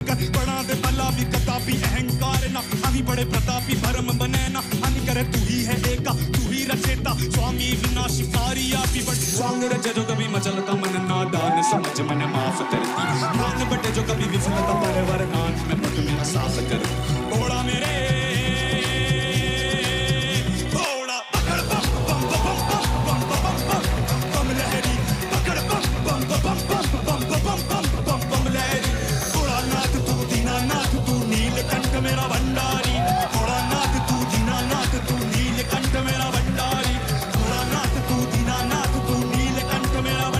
बड़ा दे भला भी कदा भी अहंकार ना हामी बड़े प्रतापी भरम बने ना हानि करे तू ही है एका तू ही रचेता स्वामी विनाशी सारी आप ही बट स्वांग रचे जो कभी मचलता मन नादान समझ मन माफ करती मान बटे जो कभी विफलता परवर नाथ में पट मेरा साफ कर ओड़ा मेरे